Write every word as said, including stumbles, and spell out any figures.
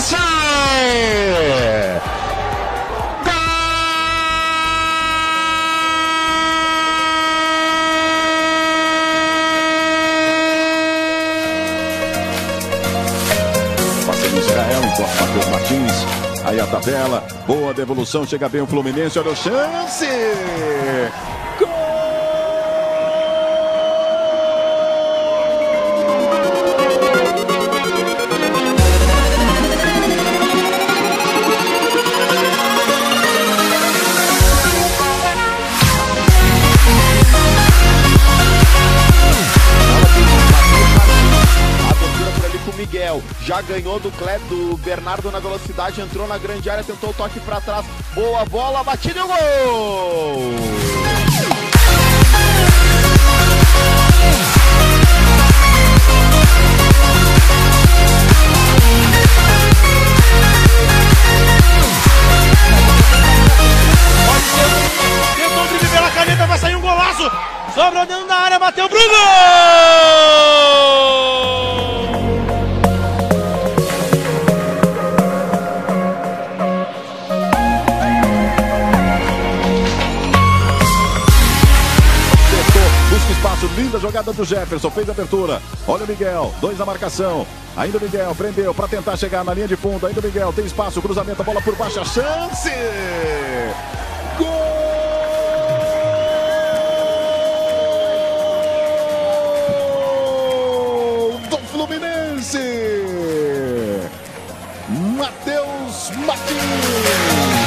Fluminense! Passa no Israel, enquanto Matheus Martins. Aí a tabela, boa devolução, chega bem o Fluminense, olha a chance! Miguel já ganhou do Clé, do Bernardo na velocidade, entrou na grande área, tentou o toque para trás, boa bola, batida e o gol! Tentou o drible pela caneta, vai sair um golaço, sobrou dentro da área, bateu pro gol! Espaço, linda jogada do Jefferson, fez a abertura, olha o Miguel, dois na marcação, ainda o Miguel, prendeu para tentar chegar na linha de fundo, ainda o Miguel, tem espaço, cruzamento, a bola por baixo, a chance, gol do Fluminense, Matheus Martins.